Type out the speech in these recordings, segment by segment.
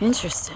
Interesting.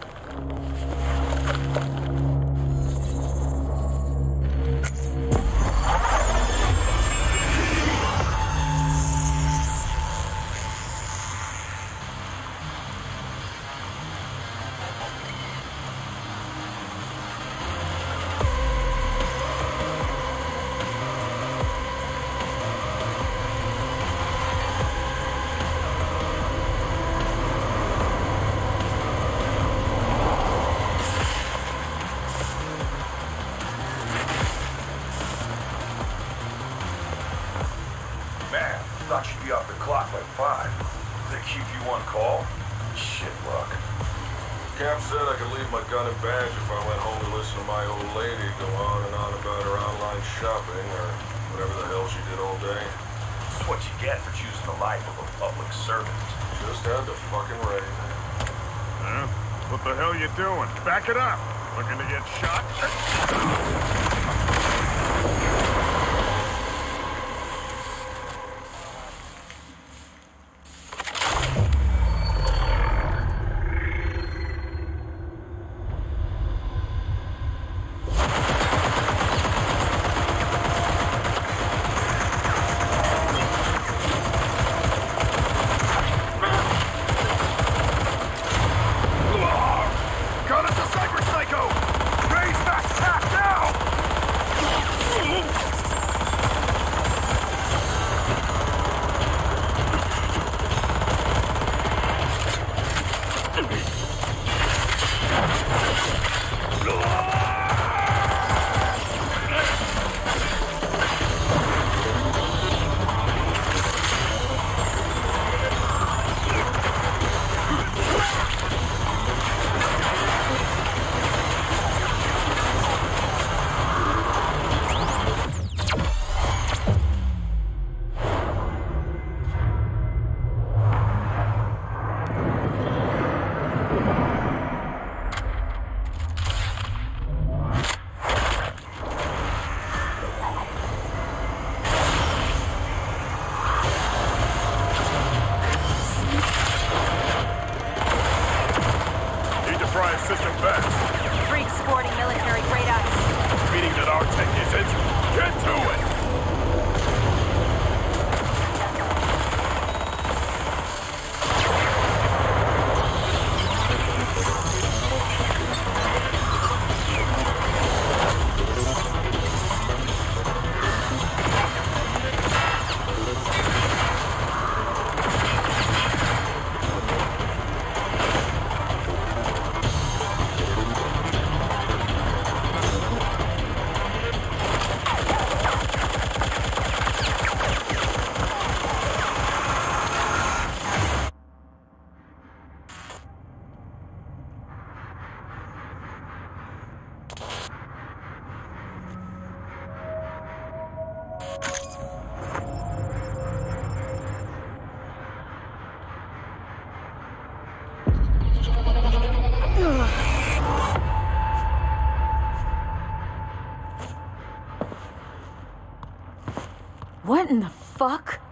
Thought you'd be off the clock by 5. Did they keep you on call? Shit luck. Cap said I could leave my gun and badge if I went home to listen to my old lady go on and on about her online shopping or whatever the hell she did all day. That's what you get for choosing the life of a public servant. Just had to fucking rain. Huh? What the hell you doing? Back it up! Looking to get shot? System best. Freak sporting military grade ice. Meaning that our tech isn't. Get to it! What in the fuck?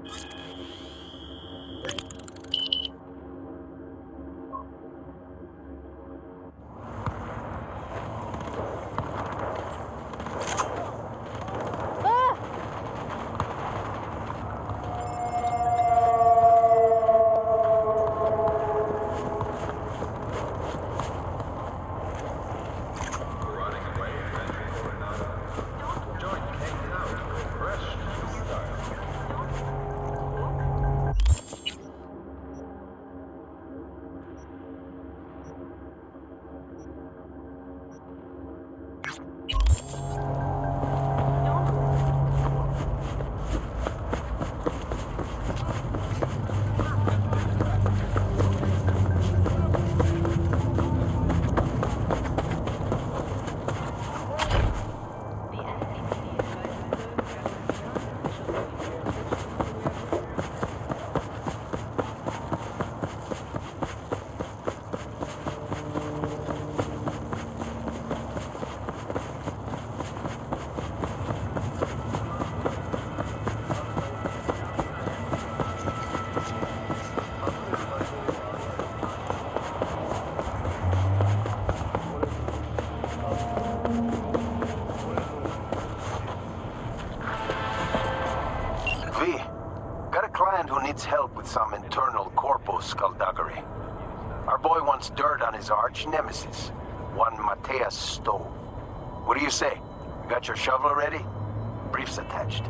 Help with some internal corpo skullduggery. Our boy wants dirt on his arch nemesis, one Mateus Stowe. What do you say? You got your shovel ready? Briefs attached.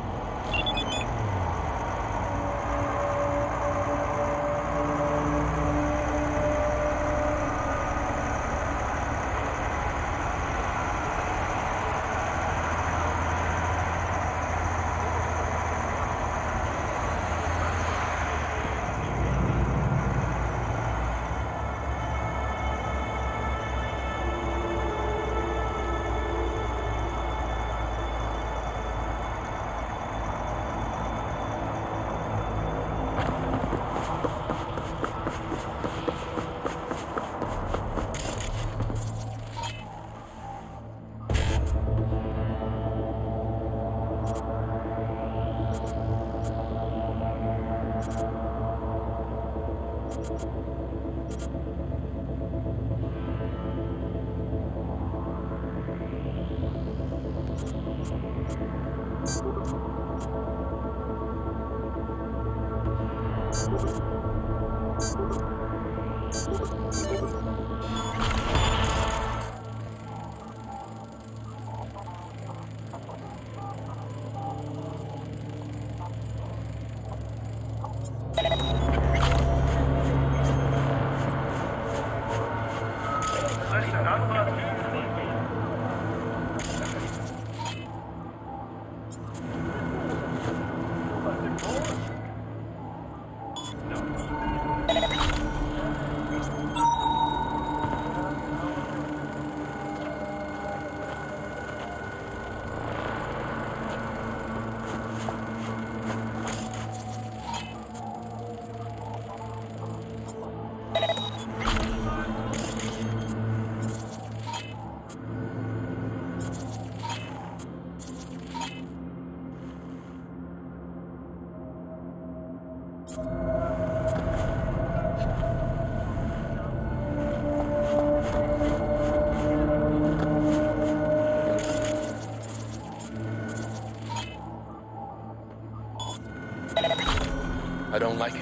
I don't like it.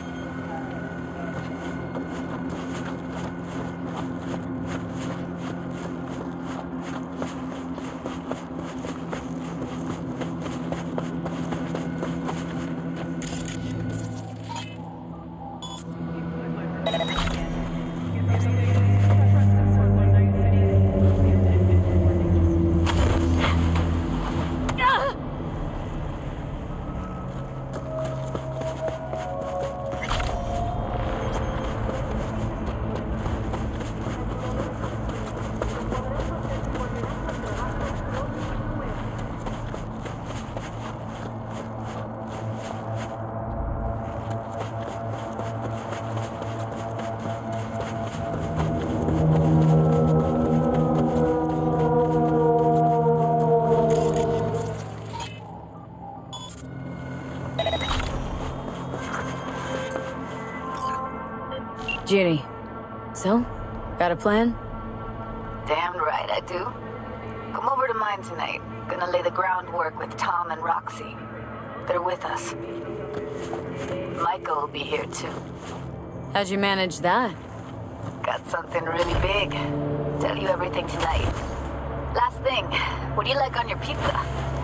Judy. So, got a plan? Damn right I do. Come over to mine tonight. Gonna lay the groundwork with Tom and Roxy. They're with us. Michael will be here too. How'd you manage that? Got something really big. Tell you everything tonight. Last thing, what do you like on your pizza?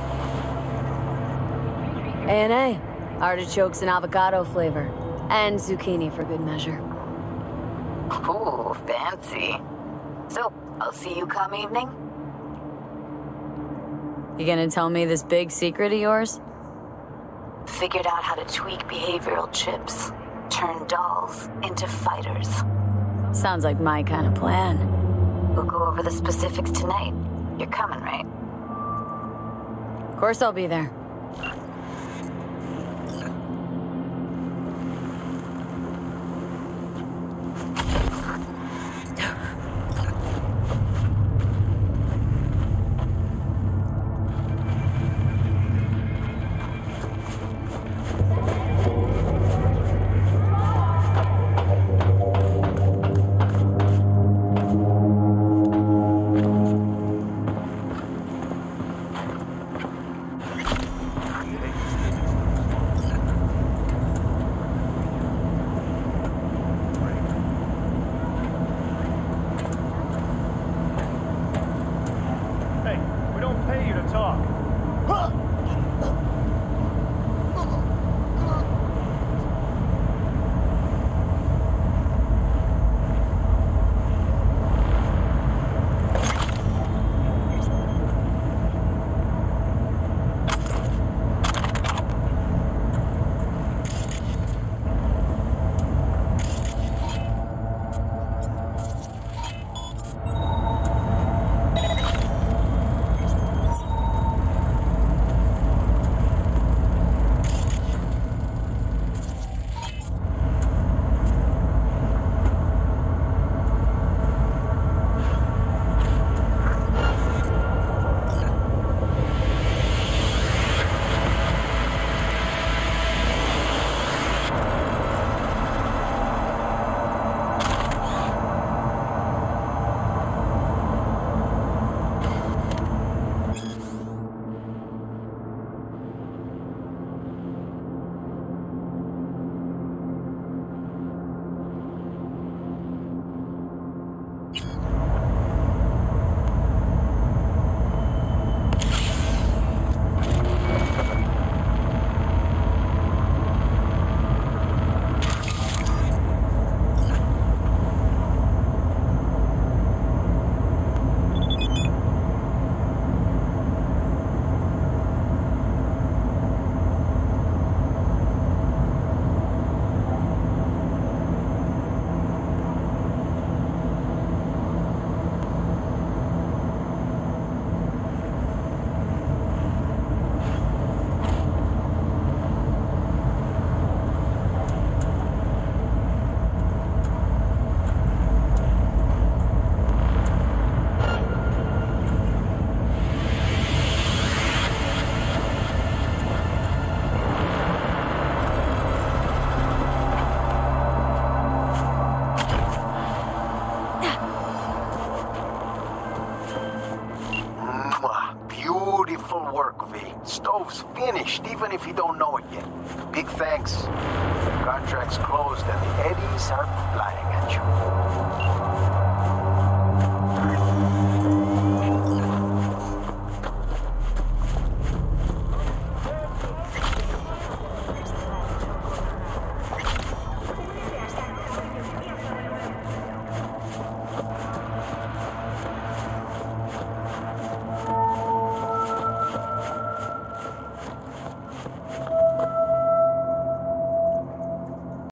A&A. Artichokes and avocado flavor. And zucchini for good measure. Ooh, fancy. So, I'll see you come evening? You gonna tell me this big secret of yours? Figured out how to tweak behavioral chips. Turn dolls into fighters. Sounds like my kind of plan. We'll go over the specifics tonight. You're coming, right? Of course I'll be there. Stove's finished, even if you don't know it yet. Big thanks. The contract's closed and the eddies are flying at you.